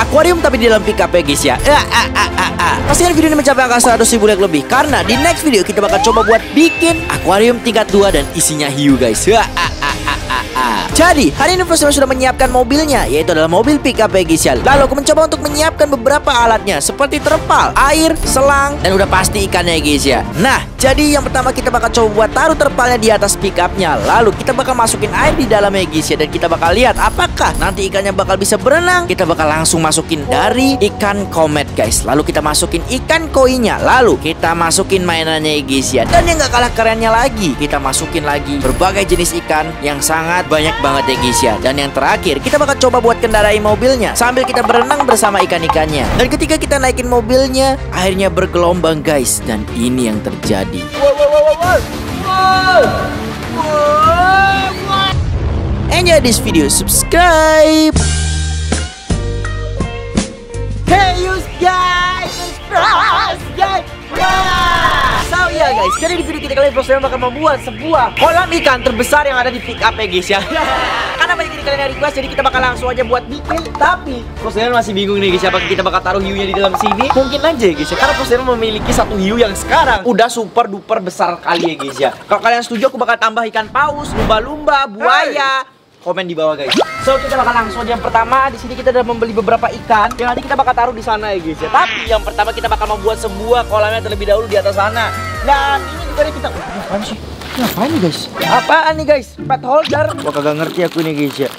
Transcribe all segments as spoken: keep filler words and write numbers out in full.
akuarium tapi di dalam pick up ya guys ya. Ah, ah, ah, ah, ah. Pastikan video ini mencapai angka seratus ribu like lebih, karena di next video kita bakal coba buat bikin akuarium tingkat dua dan isinya hiu guys. Ah, ah, ah, ah, ah, ah. Jadi hari ini Frosdeman sudah menyiapkan mobilnya, yaitu adalah mobil pick up ya guys ya. Lalu aku mencoba untuk menyiapkan beberapa alatnya seperti terpal, air, selang, dan udah pasti ikannya ya guys ya. Nah, jadi yang pertama kita bakal coba buat taruh terpalnya di atas pick upnya. Lalu kita bakal masukin air di dalamnya guys ya. Dan kita bakal lihat apakah nanti ikannya bakal bisa berenang. Kita bakal langsung masukin dari ikan komet guys. Lalu kita masukin ikan koinya. Lalu kita masukin mainannya guys ya. Dan yang gak kalah kerennya lagi, kita masukin lagi berbagai jenis ikan yang sangat banyak banget ya guys ya. Dan yang terakhir kita bakal coba buat kendarai mobilnya sambil kita berenang bersama ikan-ikannya. Dan ketika kita naikin mobilnya, airnya bergelombang guys. Dan ini yang terjadi. Wow, wow, wow, wow. Wow. Wow, wow. Enjoy this video, subscribe. Hey you guys, subscribe guys. So ya yeah, guys, jadi di video kita kali ini Frosdeman bakal membuat sebuah kolam ikan terbesar yang ada di pick up ya guys ya. Karena banyak dari kalian yang request, jadi kita bakal langsung aja buat bikin. Tapi Frosdeman masih bingung nih guys, apakah kita bakal taruh hiunya di dalam sini? Mungkin aja guys ya, karena Frosdeman memiliki satu hiu yang sekarang udah super duper besar kali ya guys ya. Kalau kalian setuju, aku bakal tambah ikan paus, lumba-lumba, buaya. Komen di bawah guys. So kita bakal langsung aja. Yang pertama di sini kita udah membeli beberapa ikan yang nanti kita bakal taruh di sana ya guys ya. Tapi yang pertama kita bakal membuat sebuah kolamnya terlebih dahulu di atas sana. Dan ini juga nih kita. Oh, ini apaan sih? Ini apaan nih guys? Apaan nih guys? Pet holder. Wah kagak ngerti aku nih guys ya.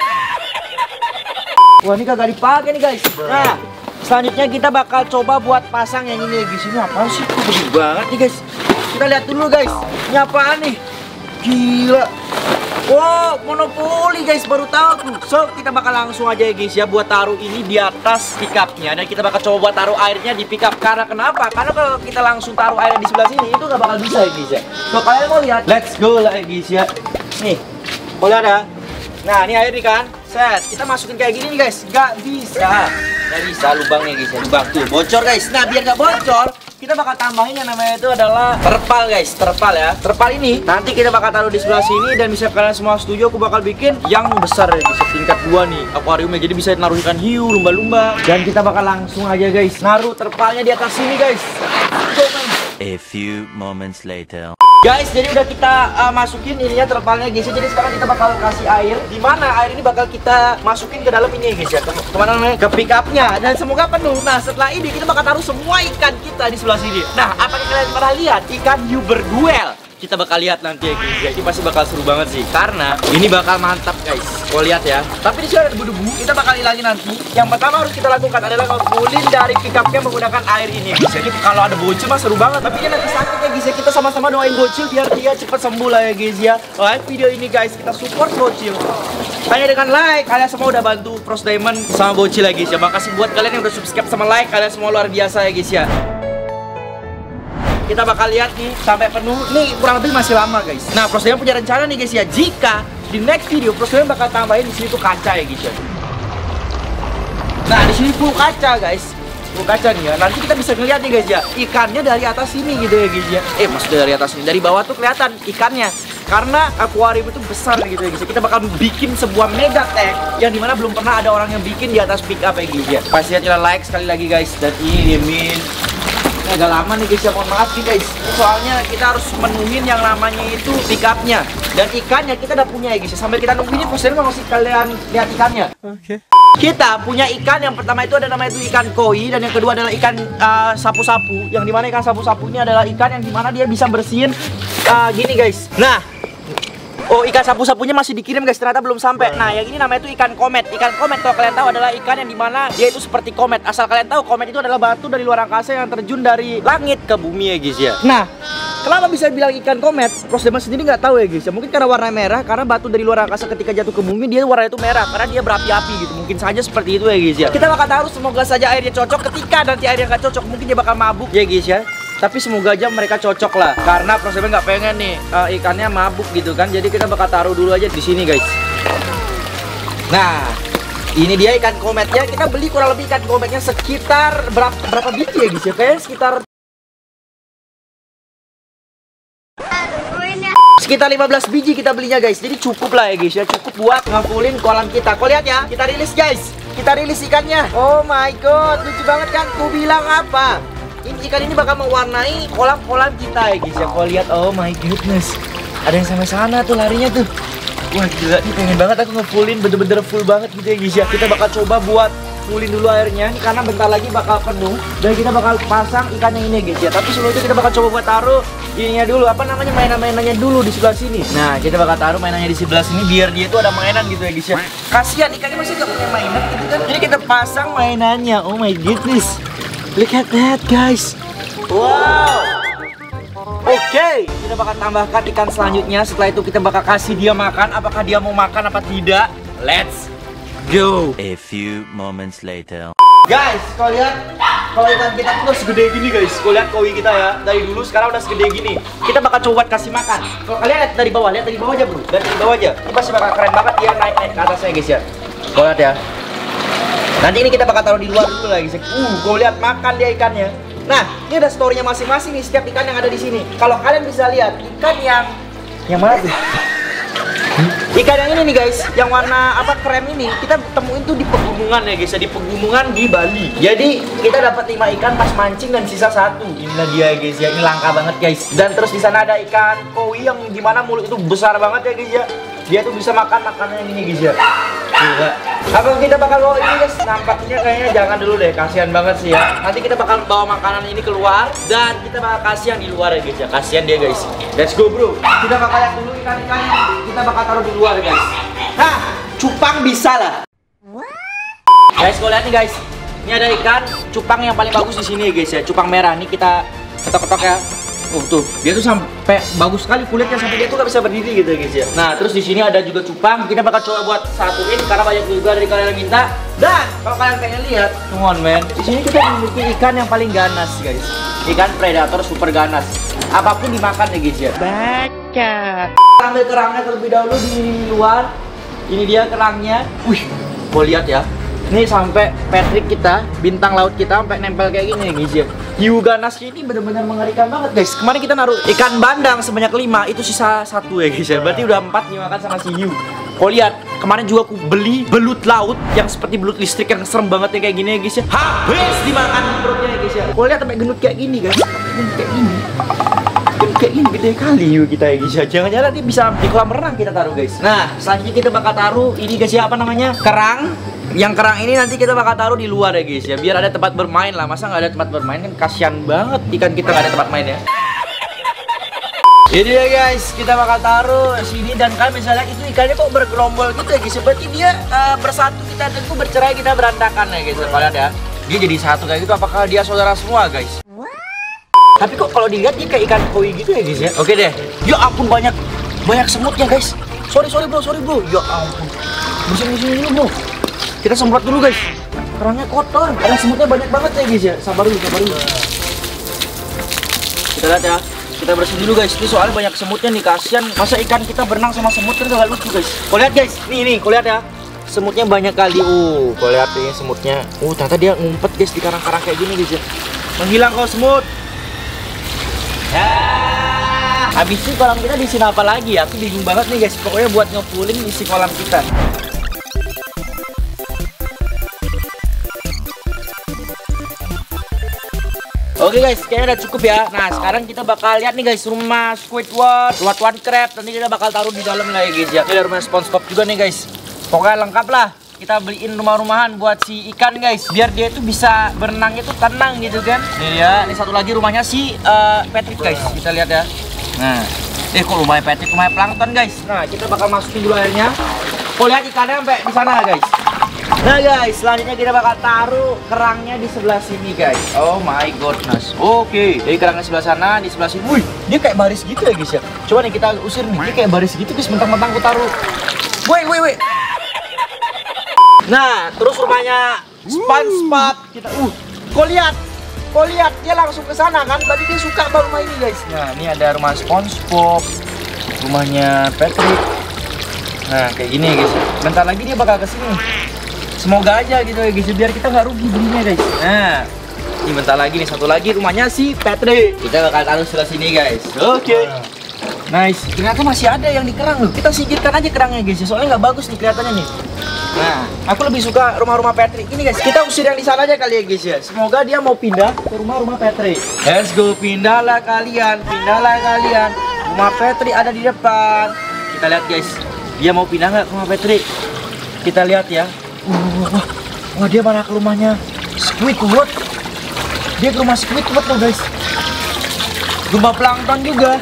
Wah ini kagak dipakai nih guys. Nah selanjutnya kita bakal coba buat pasang yang ini ya guys. Ini apaan sih? Kok gede banget nih guys. Kita lihat dulu guys. Ini apaan nih? Gila. Wow, monopoli guys, baru tahu tuh. So, kita bakal langsung aja ya guys ya buat taruh ini di atas pickupnya. Dan kita bakal coba buat taruh airnya di pickup. Karena kenapa? Karena kalau kita langsung taruh airnya di sebelah sini, itu gak bakal bisa ya guys ya. So, kalian mau lihat? Let's go lah ya guys ya. Nih, mau lihat ya? Nah, ini air nih kan. Set, kita masukin kayak gini nih guys. Gak bisa. Gak bisa lubangnya guys ya. Lubang tuh, bocor guys. Nah, biar gak bocor, kita bakal tambahin yang namanya itu adalah terpal guys, terpal ya. Terpal ini nanti kita bakal taruh di sebelah sini. Dan bisa kalian semua setuju, aku bakal bikin yang besar ya, bisa tingkat dua nih akuariumnya. Jadi bisa naruh ikan hiu, lumba-lumba. Dan kita bakal langsung aja guys naruh terpalnya di atas sini guys. Go, A few moments later. Guys, jadi udah kita uh, masukin ininya terpalnya guys. Jadi sekarang kita bakal kasih air. Dimana air ini bakal kita masukin ke dalam ini guys ya. Kemana namanya? Ke pick upnya. Dan semoga penuh. Nah setelah ini kita bakal taruh semua ikan kita di sebelah sini. Nah apakah kalian pernah lihat ikan hiu berduel? Kita bakal lihat nanti ya guys ya. Ini pasti bakal seru banget sih, karena ini bakal mantap guys. Kau lihat ya. Tapi di sini ada debu-debu. Kita bakal hilangin nanti. Yang pertama harus kita lakukan adalah ngumpulin dari pick upnya menggunakan air ini guys. Jadi kalau ada bocil mah seru banget. Tapi nanti sakit ya guys ya. Kita sama-sama doain bocil biar dia cepat sembuh lah ya guys ya. Like video ini guys, kita support bocil. Hanya dengan like, kalian semua udah bantu Frosdeman sama bocil ya guys ya. Makasih buat kalian yang udah subscribe sama like. Kalian semua luar biasa ya guys ya. Kita bakal lihat nih sampai penuh. Nih kurang lebih masih lama guys. Nah Frosdeman punya rencana nih guys ya. Jika di next video Frosdeman bakal tambahin di sini tuh kaca ya guys ya. Nah di sini full kaca guys. Full kaca nih ya. Nanti kita bisa ngeliat nih guys ya. Ikannya dari atas sini gitu ya guys ya. Eh maksudnya dari atas sini. Dari bawah tuh kelihatan ikannya. Karena akuarium itu besar gitu ya guys. Kita bakal bikin sebuah mega tank yang dimana belum pernah ada orang yang bikin di atas pick up ya guys ya. Pastinya like sekali lagi guys. Dan ini min agak lama nih guys ya, mohon maaf nih guys. Soalnya kita harus menuhin yang namanya itu pick upnya. Dan ikannya kita udah punya ya guys. Sambil kita nunggu ini Frosdeman mau ngasih kalian lihat ikannya. Oke. Okay. Kita punya ikan, yang pertama itu ada namanya itu ikan koi. Dan yang kedua adalah ikan sapu-sapu. Uh, yang dimana ikan sapu-sapunya adalah ikan yang dimana dia bisa bersihin uh, gini guys. Nah oh ikan sapu-sapunya masih dikirim guys, ternyata belum sampai. Nah yang ini namanya itu ikan komet. Ikan komet kalau kalian tahu adalah ikan yang dimana dia itu seperti komet. Asal kalian tahu komet itu adalah batu dari luar angkasa yang terjun dari langit ke bumi ya guys ya. Nah kenapa bisa bilang ikan komet? Frosdeman sendiri nggak tahu ya guys ya. Mungkin karena warna merah, karena batu dari luar angkasa ketika jatuh ke bumi dia warna itu merah karena dia berapi-api gitu. Mungkin saja seperti itu ya guys ya. Kita bakal taruh, semoga saja airnya cocok. Ketika nanti airnya nggak cocok mungkin dia bakal mabuk ya guys ya. Tapi semoga aja mereka cocok lah. Karena Frosdeman nggak pengen nih uh, ikannya mabuk gitu kan. Jadi kita bakal taruh dulu aja di sini guys. Nah ini dia ikan kometnya. Kita beli kurang lebih ikan kometnya sekitar berapa, berapa biji ya guys ya. Kayaknya sekitar Sekitar lima belas biji kita belinya guys. Jadi cukup lah ya guys ya. Cukup buat ngafulin kolam kita. Kau lihat ya, kita rilis guys. kita rilis ikannya. Oh my god, lucu banget kan? Ku bilang apa? Ini ikan ini bakal mewarnai kolam-kolam kita ya guys ya. Kau lihat, oh my goodness. Ada yang sampai sana tuh larinya tuh. Wah gila, ini pengen banget aku ngefullin, bener-bener full banget gitu ya guys ya. Kita bakal coba buat fullin dulu airnya karena bentar lagi bakal penuh dan kita bakal pasang ikannya ini guys ya. Tapi sebelum itu kita bakal coba buat taruh ininya dulu, apa namanya, mainan-mainannya dulu di sebelah sini. Nah kita bakal taruh mainannya di sebelah sini biar dia tuh ada mainan gitu ya guys ya. Kasihan ikannya masih gak punya mainan gitu kan. Jadi kita pasang mainannya. Oh my goodness, look at that guys. Wow. Oke, okay, kita bakal tambahkan ikan selanjutnya. Setelah itu kita bakal kasih dia makan. Apakah dia mau makan apa tidak? Let's go. A few moments later. Guys, kau lihat, kalau ikan kita tuh udah segede gini guys. Kau lihat koi kita ya, dari dulu sekarang udah segede gini. Kita bakal coba kasih makan. Kalau kalian lihat dari bawah, lihat dari bawah aja bro. Lihat dari bawah aja. Ini pasti bakal keren banget dia naik-naik ke atasnya guys ya. Kau lihat ya. Nanti ini kita bakal taruh di luar dulu lagi. Uh, kau lihat makan dia ikannya. Nah, ini ada story-nya masing-masing nih setiap ikan yang ada di sini. Kalau kalian bisa lihat ikan yang yang mana tuh? Ikan yang ini nih guys, yang warna apa krem ini kita temuin tuh di pegunungan ya guys, di pegunungan di Bali. Jadi kita dapat lima ikan pas mancing dan sisa satu. Inilah dia guys ya, ini langka banget guys. Dan terus di sana ada ikan koi yang dimana mulut itu besar banget ya guys ya. Dia tuh bisa makan makanan yang ini guys ya. Gila. Apa kita bakal bawa ini guys? Nampaknya kayaknya jangan dulu deh, kasihan banget sih ya. Nanti kita bakal bawa makanan ini keluar dan kita bakal kasih yang di luar ya guys ya. Kasihan dia guys. Let's go bro. Kita bakal lihat dulu ikan-ikan kita bakal taruh di luar guys. Nah, cupang bisa lah. Guys, kau lihat nih guys. Ini ada ikan cupang yang paling bagus di sini ya guys ya. Cupang merah nih kita ketok-ketok ya. Oh tuh, dia tuh sampai bagus sekali kulitnya sampai dia tuh gak bisa berdiri gitu guys ya. Nah, terus di sini ada juga cupang. Kita bakal coba buat satuin karena banyak juga dari kalian yang minta. Dan kalau kalian pengen lihat, come on man. Di sini kita memiliki ikan yang paling ganas guys. Ikan predator super ganas. Apapun dimakan ya guys ya. Baca. Ambil kerangnya terlebih dahulu di luar. Ini dia kerangnya. Wih, mau lihat ya. Ini sampai Patrick kita, bintang laut kita sampai nempel kayak gini ya guys ya. Hiu ganasnya ini benar-benar mengerikan banget guys. Kemarin kita naruh ikan bandang sebanyak lima, itu sisa satu ya guys ya. Berarti udah empat dimakan sama si hiu. Kau lihat, kemarin juga aku beli belut laut yang seperti belut listrik yang serem banget ya kayak gini ya guys ya. Habis dimakan perutnya ya guys ya. Kau lihat sampai gendut kayak gini guys. Gendut kayak gini. Gendut kayak gini gede kali hiu kita ya guys ya. Jangan-jangan nanti bisa di kolam renang kita taruh guys. Nah, selanjutnya kita bakal taruh ini guys ya, apa namanya? Kerang. Yang kerang ini nanti kita bakal taruh di luar ya guys ya, biar ada tempat bermain lah. Masa nggak ada tempat bermain kan kasihan banget ikan kita nggak ada tempat main ya. Ini ya guys, kita bakal taruh sini dan kalian bisa lihat itu ikannya kok bergerombol gitu ya guys. Seperti dia uh, bersatu kita tentu bercerai kita berantakan ya guys. Kalian ya, dia jadi satu kayak gitu. Apakah dia saudara semua guys? Tapi kok kalau dilihat dia kayak ikan koi gitu ya guys ya. Oke deh. Ya ampun, banyak banyak semutnya guys. Sorry sorry bro, sorry bro. Ya ampun. Bersihin bersihin dulu bro. Kita semprot dulu guys. Kerangnya kotor. Ada semutnya banyak banget ya guys ya. Sabar dulu, sabar dulu. Kita lihat ya. Kita bersihin dulu guys. Ini soalnya banyak semutnya nih, kasihan. Masa ikan kita berenang sama semut kan gak lucu guys. Kau lihat guys. Nih nih, kau lihat ya. Semutnya banyak kali. Uh, kau lihat nih semutnya. Uh, ternyata dia ngumpet guys di karang-karang kayak gini guys ya. Menghilang kau semut. Ya. Habis itu kolam kita diisi apa lagi ya? Aku bingung banget nih guys. Pokoknya buat ngefullin isi kolam kita. Oke guys, kayaknya udah cukup ya. Nah sekarang kita bakal lihat nih guys rumah Squidward, Luat-Luat Crab. Nanti kita bakal taruh di dalam lah ya guys ya. Ini ada rumah SpongeBob juga nih guys. Pokoknya lengkap lah. Kita beliin rumah-rumahan buat si ikan guys, biar dia itu bisa berenang itu tenang gitu kan. Nih ya, ini satu lagi rumahnya si uh, Patrick guys. Kita lihat ya. Nah, eh kok rumahnya Patrick, rumahnya plankton guys. Nah kita bakal masukin dulu airnya. Kau lihat ikannya sampai di sana guys. Nah guys, selanjutnya kita bakal taruh kerangnya di sebelah sini guys. Oh my goodness. Oke, jadi kerangnya sebelah sana, di sebelah sini. Wih, dia kayak baris gitu ya guys ya. Coba nih kita usir nih, dia kayak baris gitu guys. Mentang-mentang aku taruh. Woi, woi, woi. Nah, terus rumahnya SpongeBob kita. Uh, kau lihat, kau lihat dia langsung ke sana kan? Tadi dia suka sama rumah ini guys. Nah, ini ada rumah SpongeBob, rumahnya Patrick. Nah, kayak gini guys. Bentar lagi dia bakal ke sini. Semoga aja gitu ya guys, biar kita nggak rugi belinya guys. Nah, ini bentar lagi nih satu lagi rumahnya si Patrick. Kita bakal taruh sebelah sini guys. Oke. Okay. Nice. Ternyata masih ada yang di kerang loh. Kita singkirkan aja kerangnya guys ya. Soalnya nggak bagus nih kelihatannya nih. Nah, aku lebih suka rumah-rumah Patrick ini guys. Kita usir yang di sana aja kali ya guys ya. Semoga dia mau pindah ke rumah-rumah Patrick. Let's go, pindahlah kalian, pindahlah kalian. Rumah Patrick ada di depan. Kita lihat guys. Dia mau pindah nggak ke rumah Patrick? Kita lihat ya. Uh, wah, wah dia mana ke rumahnya Squidward. Dia ke rumah Squidward loh guys. Rumah plankton juga.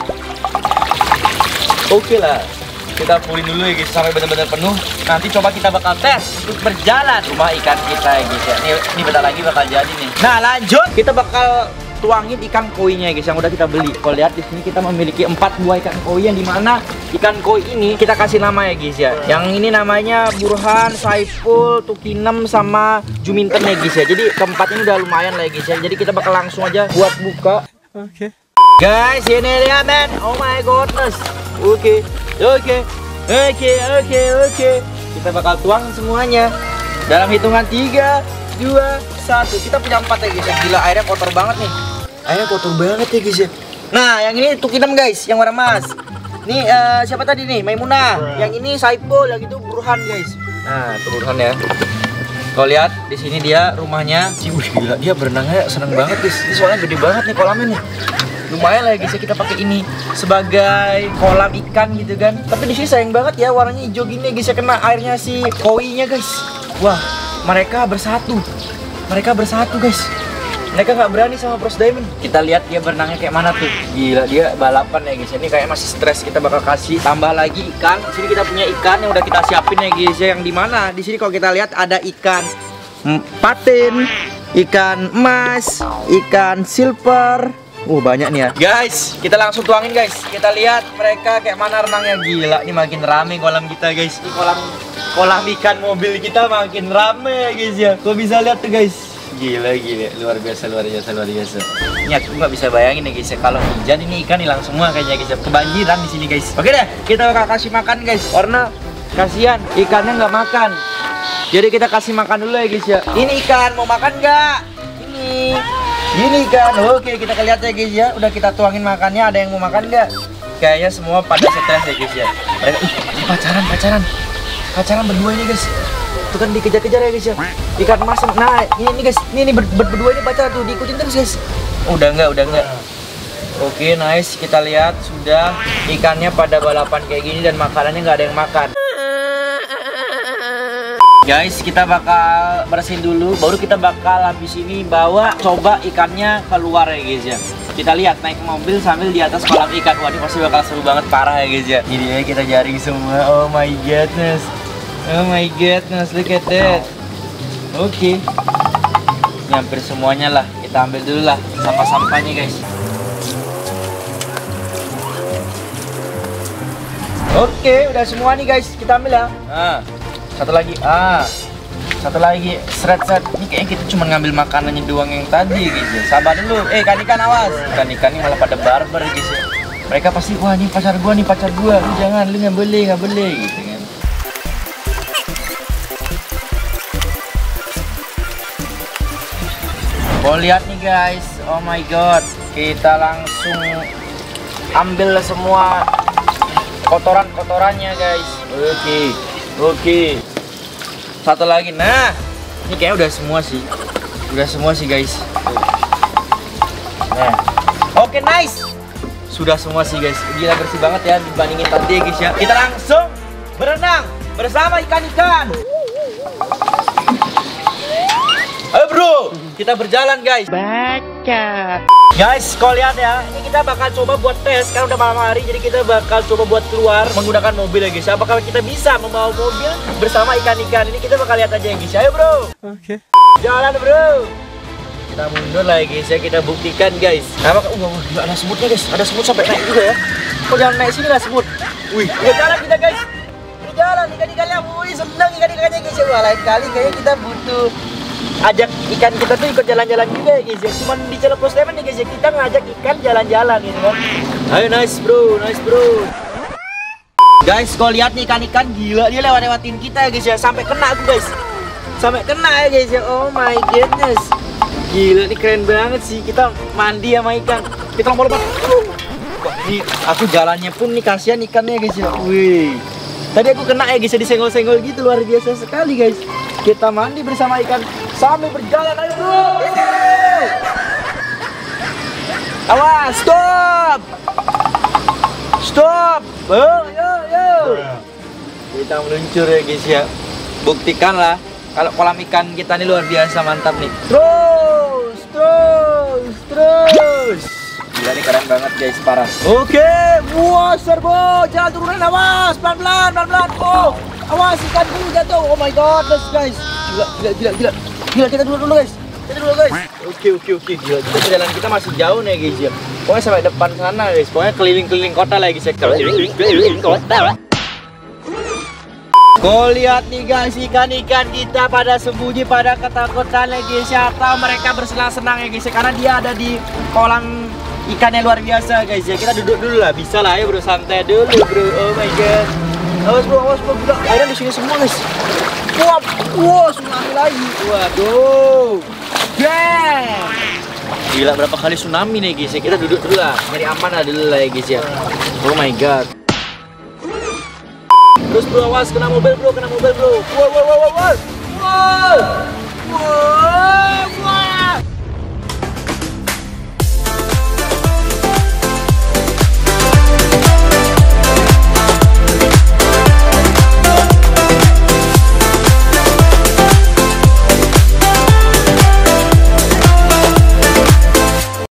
Oke lah, kita pulih dulu ya guys sampai benar-benar penuh. Nanti coba kita bakal tes untuk berjalan rumah ikan kita ya guys ya. Ini, ini bentar lagi bakal jadi nih. Nah lanjut, kita bakal tuangin ikan koinya ya guys yang udah kita beli. Kalau lihat di sini kita memiliki empat buah ikan koi yang dimana ikan koi ini kita kasih nama ya guys ya. Yang ini namanya Burhan, Saiful, Tukinem sama Juminten ya guys ya. Jadi keempat ini udah lumayan lah ya guys ya. Jadi kita bakal langsung aja buat buka. Oke. Okay. Guys, ini dia men. Oh my goodness. Oke, oke, oke, oke, oke. Kita bakal tuang semuanya dalam hitungan tiga, dua, satu. Kita punya empat ya guys ya. Gila, airnya kotor banget nih. Airnya kotor banget ya guys ya. Nah, yang ini Tukinem guys, yang warna emas. Ini uh, siapa tadi nih? Maimunah. Yang ini Saiful, yang itu Burhan guys. Nah, itu Burhan ya. Kau lihat di sini dia rumahnya. Wih, gila, dia berenangnya seneng banget guys. Ini soalnya gede banget nih kolamnya nih. Lumayan lah ya guys ya, kita pakai ini sebagai kolam ikan gitu kan. Tapi di sini sayang banget ya warnanya hijau gini guys ya, kena airnya si koi-nya guys. Wah, mereka bersatu. Mereka bersatu guys. Mereka nggak berani sama Bros Diamond. Kita lihat dia berenangnya kayak mana tuh. Gila, dia balapan ya guys. Ini kayak masih stres. Kita bakal kasih tambah lagi ikan. Di sini kita punya ikan yang udah kita siapin ya guys ya. Yang dimana di sini kalau kita lihat ada ikan patin, ikan emas, ikan silver. Uh banyak nih ya guys, kita langsung tuangin guys. Kita lihat mereka kayak mana renangnya. Gila, ini makin rame kolam kita guys. Ini kolam kolam ikan mobil kita makin rame ya guys ya. Kok bisa lihat tuh guys. Gila gila, luar biasa luar biasa luar biasa. Ini aku nggak bisa bayangin ya guys ya, kalau hujan ini ikan hilang semua kayaknya guys ya. Kebanjiran di sini guys. Oke deh, kita bakal kasih makan guys. Karena kasihan ikannya nggak makan. Jadi kita kasih makan dulu ya guys ya. Ini ikan mau makan nggak? Ini. Gini kan, oke kita lihat ya guys ya. Udah kita tuangin makannya, ada yang mau makan nggak? Kayaknya semua pada stres ya guys ya. Mereka, ih, pacaran, pacaran, pacaran berdua ini guys. Itu kan dikejar-kejar ya guys ya. Ikan emas, nah ini, ini guys, ini, ini ber, ber, berdua ini pacaran tuh, diikutin terus guys. Oh, udah nggak, udah nggak. Oke nice, kita lihat sudah ikannya pada balapan kayak gini dan makanannya nggak ada yang makan. Guys, kita bakal bersihin dulu, baru kita bakal habis ini bawa coba ikannya keluar ya guys ya. Kita lihat naik mobil sambil di atas kolam ikan. Wah, ini pasti bakal seru banget parah ya guys ya. Ini ya kita jaring semua. Oh my goodness. Oh my goodness, look at that. Oke. Okay. Hampir semuanya lah. Kita ambil dulu lah sampah-sampahnya guys. Oke, okay, udah semua nih guys. Kita ambil ya. Nah. Satu lagi, ah, satu lagi, seret-seret. Ini kayaknya kita cuma ngambil makanannya doang yang tadi, guys ya. Sabar dulu, eh ikan-ikan awas. Ikan-ikan ini malah pada barbar, guys ya. Mereka pasti, wah ini pacar gua, nih pacar gua. Lu jangan, lu nggak boleh, nggak boleh, gitu kan. Kau lihat nih guys, oh my god, kita langsung ambil semua kotoran-kotorannya guys. Oke. Okay. Oke, satu lagi. Nah, ini kayaknya udah semua sih, udah semua sih guys. Nah, oke nice, sudah semua sih guys. Gila bersih banget ya dibandingin tadi ya guys ya. Kita langsung berenang bersama ikan-ikan. Ayo bro, kita berjalan guys. Baca. Guys, kau lihat ya, ini kita bakal coba buat tes. Karena udah malam hari, jadi kita bakal coba buat keluar menggunakan mobil ya guys. Apakah kita bisa membawa mobil bersama ikan-ikan ini? Kita bakal lihat aja ya guys. Ayo bro. Oke. Okay. Jalan bro. Kita mundur lah ya guys ya, kita buktikan guys. Nah, maka, uh, uh, ada semutnya guys. Ada semut sampai naik juga ya. Kok jangan naik sini lah semut. Wih, udah jalan kita guys. Udah jalan ikan-ikannya. Wih, seneng ikan-ikannya guys ya. Wah, lain kali kayaknya kita butuh ajak ikan kita tuh ikut jalan-jalan juga ya guys ya. Cuman di channel Bros Diamond nih guys ya, kita ngajak ikan jalan-jalan gitu kan. Ayo nice bro, nice bro. Guys, kau lihat nih ikan-ikan gila, dia lewat-lewatin kita ya guys ya. Sampai kena tuh guys. Sampai kena ya guys ya. Oh my goodness. Gila, ini keren banget sih. Kita mandi sama ikan. Kita lompat-lompat. Wah, Nih, aku jalannya pun nih kasihan ikannya guys ya. Wih. Tadi aku kena ya guys, disenggol-senggol gitu, luar biasa sekali guys. Kita mandi bersama ikan sambil berjalan, ayo bro. Awas, stop. Stop. Oh, yo, yo. Kita meluncur ya guys ya. Buktikanlah kalau kolam ikan kita ini luar biasa mantap nih. Terus, terus, terus. Gila nih keren banget guys, parah. Oke, wah serbo, jangan turunan, awas, pelan-pelan, pelan-pelan. Oh, awas ikan dulu jatuh. Oh my god, guys. Gila, gila, gila, gila. Gila, kita dulu dulu guys. Kita dulu guys. Oke, oke, oke. Gila, kita perjalanan kita masih jauh nih guys ya. Pokoknya sampai depan sana guys. Pokoknya keliling-keliling kota lah guys ya. Keliling-keliling kota. Kau lihat nih guys, ikan-ikan kita pada sembunyi, pada ketakutan lagi guys ya. Atau mereka bersenang-senang ya guys ya, karena dia ada di kolam ikannya luar biasa guys ya. Kita duduk dulu lah, bisa lah ya bro, santai dulu bro. Oh my god. Awas bro, awas bro, gila. Airnya di sini semua guys. Wah, wah, tsunami lagi. Waduh. Yeah. Gila, berapa kali tsunami nih guys ya. Kita duduk dulu lah, nyari aman lah dulu lah ya guys ya. Oh my god. Terus bro, awas, kena mobil bro, kena mobil bro. Wow, wow, wow, wow, wow. Wow. Wow.